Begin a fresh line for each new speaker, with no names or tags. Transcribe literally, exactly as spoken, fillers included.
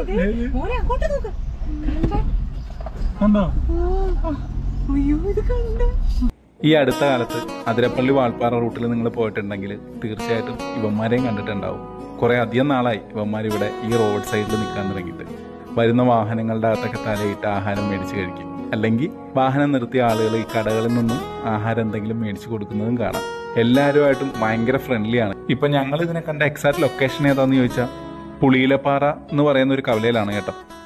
ഈ അടുത്ത കാലത്ത് അതിരപ്പള്ളി വാൾപ്പാറ റൂട്ടിൽ നിങ്ങൾ പോയിട്ടുണ്ടെങ്കിൽ തീർച്ചയായിട്ടും ഇവന്മാരെയും കണ്ടിട്ടുണ്ടാവും. കുറെ അധികം നാളായി ഇവന്മാർ ഇവിടെ ഈ റോഡ് സൈഡിൽ നിൽക്കാൻ തുടങ്ങിയിട്ട്. വരുന്ന വാഹനങ്ങളുടെ അകത്തൊക്കെ തലയിട്ട് ആഹാരം മേടിച്ച് കഴിക്കും. അല്ലെങ്കിൽ വാഹനം നിർത്തിയ ആളുകൾ ഈ കടകളിൽ നിന്നും ആഹാരം എന്തെങ്കിലും മേടിച്ചു കൊടുക്കുന്നതും കാണാം. എല്ലാവരുമായിട്ടും ഭയങ്കര ഫ്രണ്ട്ലിയാണ്. ഇപ്പൊ ഞങ്ങൾ ഇതിനെ കണ്ട എക്സാക്ട് ലൊക്കേഷൻ ഏതാന്ന് ചോദിച്ചാൽ പുളിയിലപ്പാറ എന്ന് പറയുന്ന ഒരു കവലയിലാണ് കേട്ടോ.